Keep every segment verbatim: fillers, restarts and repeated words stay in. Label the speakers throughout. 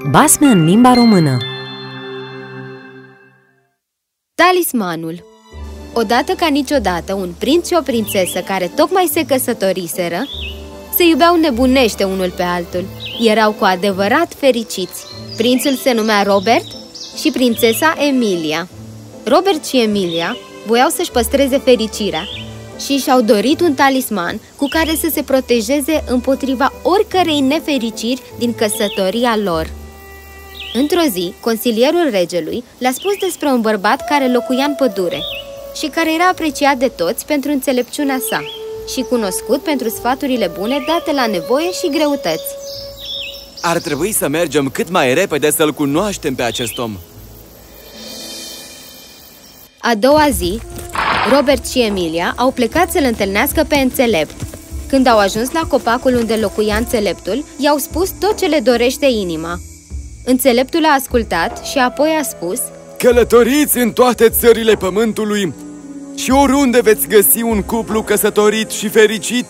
Speaker 1: Basme în limba română.
Speaker 2: Talismanul. Odată ca niciodată, un prinț și o prințesă care tocmai se căsătoriseră se iubeau nebunește unul pe altul. Erau cu adevărat fericiți. Prințul se numea Robert și prințesa Emilia. Robert și Emilia voiau să-și păstreze fericirea și și-au dorit un talisman cu care să se protejeze împotriva oricărei nefericiri din căsătoria lor. Într-o zi, consilierul regelui le-a spus despre un bărbat care locuia în pădure și care era apreciat de toți pentru înțelepciunea sa și cunoscut pentru sfaturile bune date la nevoie și greutăți.
Speaker 3: Ar trebui să mergem cât mai repede să-l cunoaștem pe acest om.
Speaker 2: A doua zi, Robert și Emilia au plecat să-l întâlnească pe înțelept. Când au ajuns la copacul unde locuia înțeleptul, i-au spus tot ce le dorește inima. Înțeleptul a ascultat și apoi a spus:
Speaker 3: Călătoriți în toate țările pământului și oriunde veți găsi un cuplu căsătorit și fericit,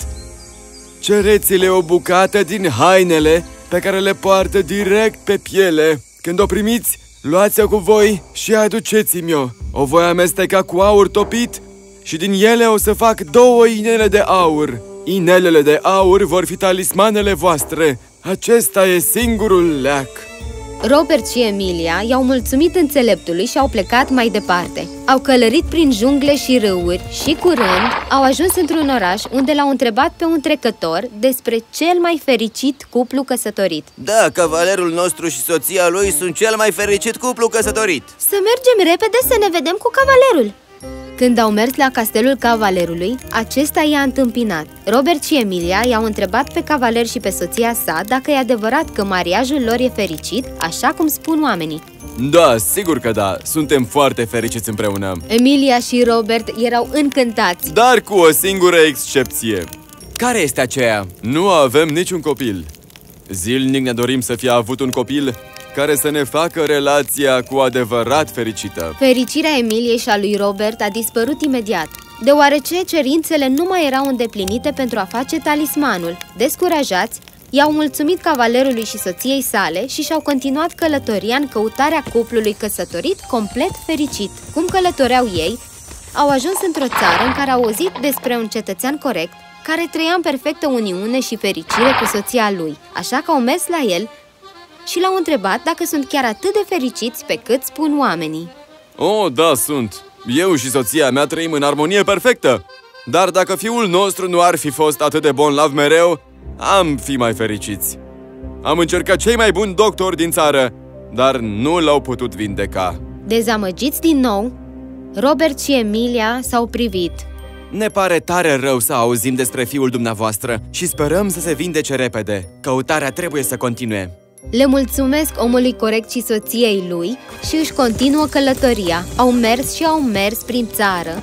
Speaker 3: cereți-le o bucată din hainele pe care le poartă direct pe piele. Când o primiți, luați-o cu voi și aduceți-mi-o. O voi amesteca cu aur topit și din ele o să fac două inele de aur. Inelele de aur vor fi talismanele voastre. Acesta e singurul leac.
Speaker 2: Robert și Emilia i-au mulțumit înțeleptului și au plecat mai departe. Au călărit prin jungle și râuri și curând au ajuns într-un oraș unde l-au întrebat pe un trecător despre cel mai fericit cuplu căsătorit.
Speaker 4: Da, cavalerul nostru și soția lui sunt cel mai fericit cuplu căsătorit.
Speaker 2: Să mergem repede să ne vedem cu cavalerul. Când au mers la castelul cavalerului, acesta i-a întâmpinat. Robert și Emilia i-au întrebat pe cavaler și pe soția sa dacă e adevărat că mariajul lor e fericit, așa cum spun oamenii.
Speaker 3: Da, sigur că da, suntem foarte fericiți împreună.
Speaker 2: Emilia și Robert erau încântați.
Speaker 3: Dar cu o singură excepție. Care este aceea? Nu avem niciun copil. Zilnic ne dorim să fie avut un copil care să ne facă relația cu adevărat fericită.
Speaker 2: Fericirea Emiliei și a lui Robert a dispărut imediat, deoarece cerințele nu mai erau îndeplinite pentru a face talismanul. Descurajați, i-au mulțumit cavalerului și soției sale și și-au continuat călătoria în căutarea cuplului căsătorit complet fericit. Cum călătoreau ei, au ajuns într-o țară în care au auzit despre un cetățean corect care trăia în perfectă uniune și fericire cu soția lui, așa că au mers la el și l-au întrebat dacă sunt chiar atât de fericiți pe cât spun oamenii.
Speaker 3: Oh, da, sunt. Eu și soția mea trăim în armonie perfectă. Dar dacă fiul nostru nu ar fi fost atât de bolnav mereu, am fi mai fericiți. Am încercat cei mai buni doctori din țară, dar nu l-au putut vindeca.
Speaker 2: Dezamăgiți din nou, Robert și Emilia s-au privit.
Speaker 3: Ne pare tare rău să auzim despre fiul dumneavoastră și sperăm să se vindece repede. Căutarea trebuie să continue.
Speaker 2: Le mulțumesc omului corect și soției lui și își continuă călătoria. Au mers și au mers prin țară,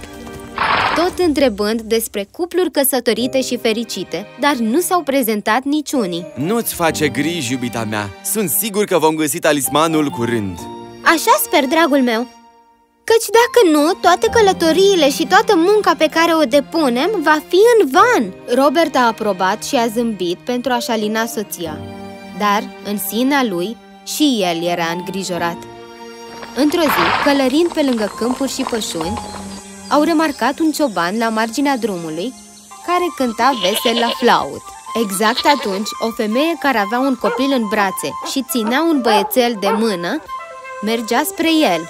Speaker 2: tot întrebând despre cupluri căsătorite și fericite, dar nu s-au prezentat niciunii.
Speaker 3: Nu-ți face griji, iubita mea. Sunt sigur că vom găsi talismanul curând.
Speaker 2: Așa sper, dragul meu, căci dacă nu, toate călătoriile și toată munca pe care o depunem va fi în van. Robert a aprobat și a zâmbit pentru a-și alina soția, dar în sinea lui și el era îngrijorat. Într-o zi, călărind pe lângă câmpuri și pășuni, au remarcat un cioban la marginea drumului care cânta vesel la flaut. Exact atunci, o femeie care avea un copil în brațe și ținea un băiețel de mână mergea spre el.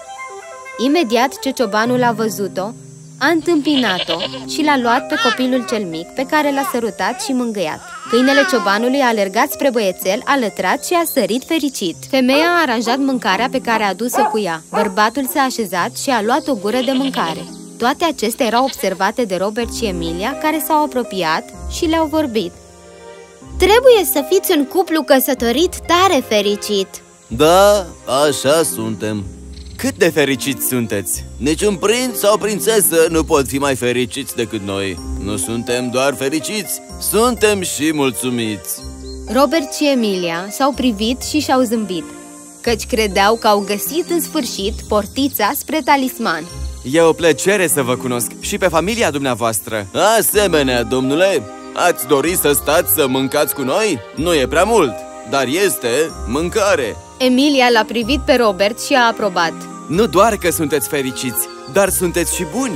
Speaker 2: Imediat ce ciobanul a văzut-o, a întâmpinat-o și l-a luat pe copilul cel mic, pe care l-a sărutat și mângâiat. Câinele ciobanului a alergat spre băiețel, a lătrat și a sărit fericit. Femeia a aranjat mâncarea pe care a adus-o cu ea. Bărbatul s-a așezat și a luat o gură de mâncare. Toate acestea erau observate de Robert și Emilia, care s-au apropiat și le-au vorbit. Trebuie să fiți un cuplu căsătorit tare fericit.
Speaker 4: Da, așa suntem.
Speaker 3: Cât de fericiți sunteți?
Speaker 4: Niciun prinț sau prințesă nu pot fi mai fericiți decât noi. Nu suntem doar fericiți, suntem și mulțumiți.
Speaker 2: Robert și Emilia s-au privit și și-au zâmbit, căci credeau că au găsit în sfârșit portița spre talisman.
Speaker 3: E o plăcere să vă cunosc și pe familia dumneavoastră.
Speaker 4: Asemenea, domnule, ați dori să stați să mâncați cu noi? Nu e prea mult, dar este mâncare.
Speaker 2: Emilia l-a privit pe Robert și a aprobat.
Speaker 3: Nu doar că sunteți fericiți, dar sunteți și buni.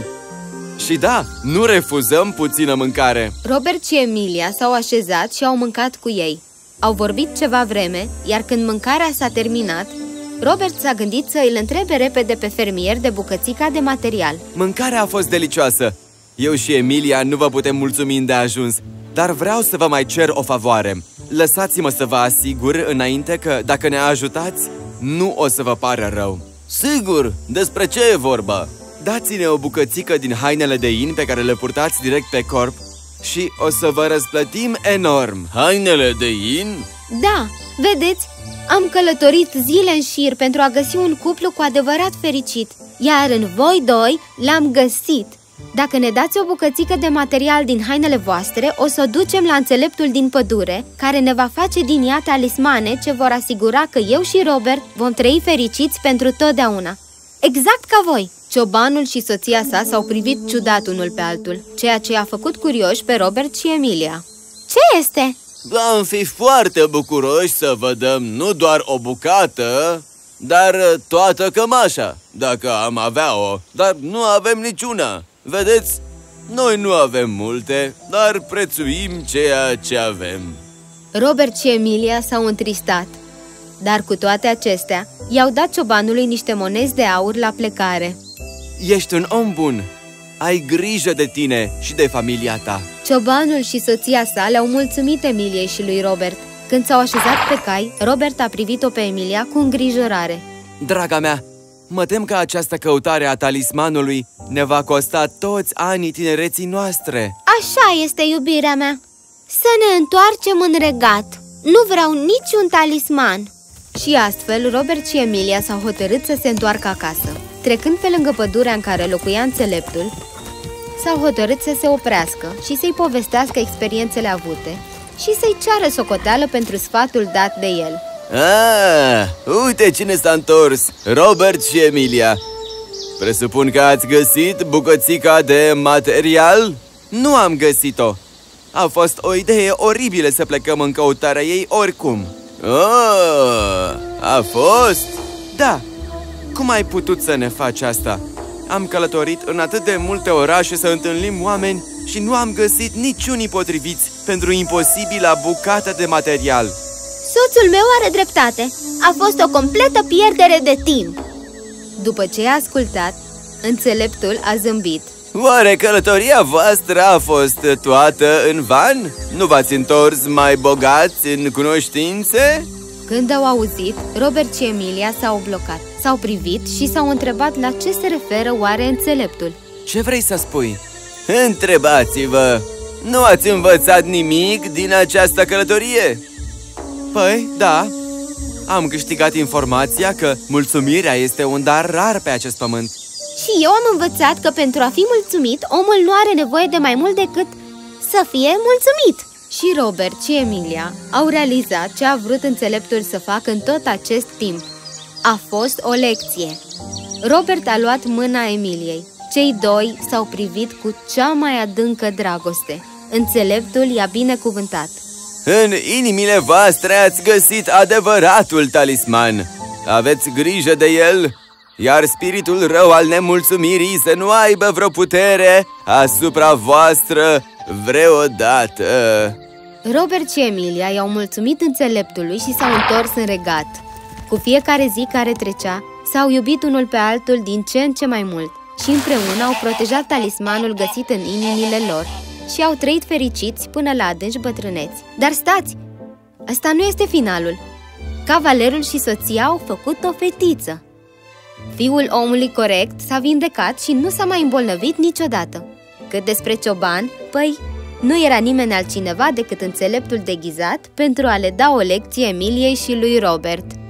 Speaker 3: Și da, nu refuzăm puțină mâncare.
Speaker 2: Robert și Emilia s-au așezat și au mâncat cu ei. Au vorbit ceva vreme, iar când mâncarea s-a terminat, Robert s-a gândit să îl întrebe repede pe fermier de bucățica de material.
Speaker 3: Mâncarea a fost delicioasă. Eu și Emilia nu vă putem mulțumi îndeajuns, dar vreau să vă mai cer o favoare. Lăsați-mă să vă asigur înainte că, dacă ne ajutați, nu o să vă pară rău.
Speaker 4: Sigur, despre ce e vorba?
Speaker 3: Dați-ne o bucățică din hainele de in pe care le purtați direct pe corp și o să vă răsplătim enorm.
Speaker 4: Hainele de in?
Speaker 2: Da, vedeți, am călătorit zile în șir pentru a găsi un cuplu cu adevărat fericit, iar în voi doi l-am găsit. Dacă ne dați o bucățică de material din hainele voastre, o să o ducem la înțeleptul din pădure, care ne va face din ea talismane ce vor asigura că eu și Robert vom trăi fericiți pentru totdeauna. Exact ca voi! Ciobanul și soția sa s-au privit ciudat unul pe altul, ceea ce a făcut curioși pe Robert și Emilia. Ce este?
Speaker 4: Am fi foarte bucuroși să vă dăm nu doar o bucată, dar toată cămașa, dacă am avea-o, dar nu avem niciuna. Vedeți, noi nu avem multe, dar prețuim ceea ce avem.
Speaker 2: Robert și Emilia s-au întristat, dar cu toate acestea, i-au dat ciobanului niște monezi de aur la plecare.
Speaker 3: Ești un om bun, ai grijă de tine și de familia ta.
Speaker 2: Ciobanul și soția sa le-au mulțumit Emiliei și lui Robert. Când s-au așezat pe cai, Robert a privit-o pe Emilia cu îngrijorare.
Speaker 3: Draga mea, mă tem că această căutare a talismanului ne va costa toți anii tinereții noastre.
Speaker 2: Așa este, iubirea mea. Să ne întoarcem în regat. Nu vreau niciun talisman. Și astfel, Robert și Emilia s-au hotărât să se întoarcă acasă. Trecând pe lângă pădurea în care locuia înțeleptul, s-au hotărât să se oprească și să-i povestească experiențele avute și să-i ceară socoteală pentru sfatul dat de el.
Speaker 4: Ah, uite cine s-a întors, Robert și Emilia. Presupun că ați găsit bucățica de material?
Speaker 3: Nu am găsit-o. A fost o idee oribilă să plecăm în căutarea ei oricum.
Speaker 4: Oh, a fost?
Speaker 3: Da. Cum ai putut să ne faci asta? Am călătorit în atât de multe orașe să întâlnim oameni și nu am găsit niciunii potriviți pentru imposibila bucată de material.
Speaker 2: Soțul meu are dreptate. A fost o completă pierdere de timp. După ce a ascultat, înțeleptul a zâmbit.
Speaker 4: Oare călătoria voastră a fost toată în van? Nu v-ați întors mai bogați în cunoștințe?
Speaker 2: Când au auzit, Robert și Emilia s-au blocat, s-au privit și s-au întrebat la ce se referă oare înțeleptul.
Speaker 3: Ce vrei să spui?
Speaker 4: Întrebați-vă! Nu ați învățat nimic din această călătorie?
Speaker 3: Păi, da. Am câștigat informația că mulțumirea este un dar rar pe acest pământ.
Speaker 2: Și eu am învățat că pentru a fi mulțumit, omul nu are nevoie de mai mult decât să fie mulțumit. Și Robert și Emilia au realizat ce a vrut înțeleptul să facă în tot acest timp. A fost o lecție. Robert a luat mâna Emiliei. Cei doi s-au privit cu cea mai adâncă dragoste. Înțeleptul i-a binecuvântat.
Speaker 4: În inimile voastre ați găsit adevăratul talisman. Aveți grijă de el, iar spiritul rău al nemulțumirii să nu aibă vreo putere asupra voastră vreodată.
Speaker 2: Robert și Emilia i-au mulțumit înțeleptului și s-au întors în regat. Cu fiecare zi care trecea, s-au iubit unul pe altul din ce în ce mai mult și împreună au protejat talismanul găsit în inimile lor și au trăit fericiți până la adânci bătrâneți. Dar stați! Asta nu este finalul. Cavalerul și soția au făcut o fetiță. Fiul omului corect s-a vindecat și nu s-a mai îmbolnăvit niciodată. Cât despre cioban, păi, nu era nimeni altcineva decât înțeleptul deghizat pentru a le da o lecție Emiliei și lui Robert.